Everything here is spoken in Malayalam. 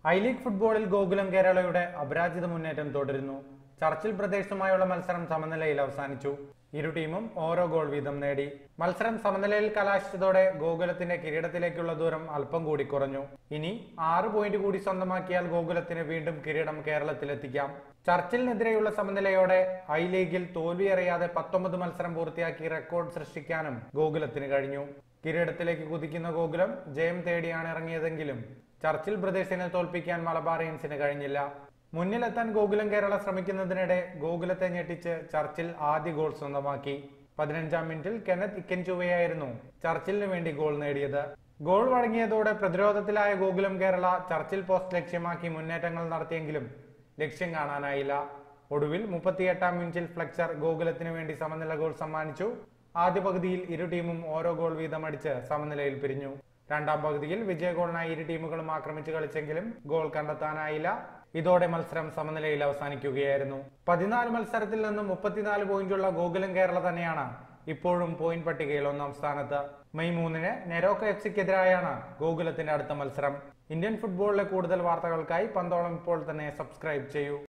ഐ-ലീഗ് ഫുട്ബോളിൽ ഗോകുലം കേരളയുടെ അപരാജിത മുന്നേറ്റം തുടരുന്നു. ചർച്ചിൽ ബ്രദേഴ്സുമായുള്ള മത്സരം സമനിലയിൽ അവസാനിച്ചു. ഇരു ടീമും ഓരോ ഗോൾ വീതം നേടി. മത്സരം സമനിലയിൽ കലാശിച്ചതോടെ ഗോകുലത്തിന്റെ കിരീടത്തിലേക്കുള്ള ദൂരം അല്പം കൂടി കുറഞ്ഞു. ഇനി 6 പോയിന്റ് കൂടി സ്വന്തമാക്കിയാൽ ഗോകുലത്തിന് വീണ്ടും കിരീടം കേരളത്തിലെത്തിക്കാം. ചർച്ചിലിനെതിരെയുള്ള സമനിലയോടെ ഐ-ലീഗിൽ തോൽവിയറിയാതെ 19 മത്സരം പൂർത്തിയാക്കി റെക്കോർഡ് സൃഷ്ടിക്കാനും ഗോകുലത്തിന് കഴിഞ്ഞു. കിരീടത്തിലേക്ക് കുതിക്കുന്ന ഗോകുലം ജയം തേടിയാണ് ഇറങ്ങിയതെങ്കിലും ചർച്ചിൽ ബ്രദേഴ്സിനെ തോൽപ്പിക്കാൻ മലബാറിയൻസിന് കഴിഞ്ഞില്ല. മുന്നിലെത്താൻ ഗോകുലം കേരള ശ്രമിക്കുന്നതിനിടെ ഗോകുലത്തെ ഞെട്ടിച്ച് ചർച്ചിൽ ആദ്യ ഗോൾ സ്വന്തമാക്കി. 15-ാം മിനിറ്റിൽ കെനത്ത് ഇക്കൻചുവയായിരുന്നു ചർച്ചിലിന് വേണ്ടി ഗോൾ നേടിയത്. ഗോൾ വഴങ്ങിയതോടെ പ്രതിരോധത്തിലായ ഗോകുലം കേരള ചർച്ചിൽ പോസ്റ്റ് ലക്ഷ്യമാക്കി മുന്നേറ്റങ്ങൾ നടത്തിയെങ്കിലും ലക്ഷ്യം കാണാനായില്ല. ഒടുവിൽ 38-ാം മിനിറ്റിൽ ഫ്ലെച്ചർ ഗോകുലത്തിന് വേണ്ടി സമനില ഗോൾ സമ്മാനിച്ചു. ആദ്യ പകുതിയിൽ ഇരു ടീമും ഓരോ ഗോൾ വീതം അടിച്ച് സമനിലയിൽ പിരിഞ്ഞു. രണ്ടാം പകുതിയിൽ വിജയ ഗോളിനായി ഇരു ടീമുകളും ആക്രമിച്ചു കളിച്ചെങ്കിലും ഗോൾ കണ്ടെത്താനായില്ല. ഇതോടെ മത്സരം സമനിലയിൽ അവസാനിക്കുകയായിരുന്നു. 14 മത്സരത്തിൽ നിന്നും 34 പോയിന്റുള്ള ഗോകുലം കേരള തന്നെയാണ് ഇപ്പോഴും പോയിന്റ് പട്ടികയിൽ 1-ാം സ്ഥാനത്ത്. മെയ് 3-ന് നെരോക്ക എഫ്സിക്കെതിരായാണ് ഗോകുലത്തിന്റെ അടുത്ത മത്സരം. ഇന്ത്യൻ ഫുട്ബോളിലെ കൂടുതൽ വാർത്തകൾക്കായി പന്തോളം ഇപ്പോൾ തന്നെ സബ്സ്ക്രൈബ് ചെയ്യൂ.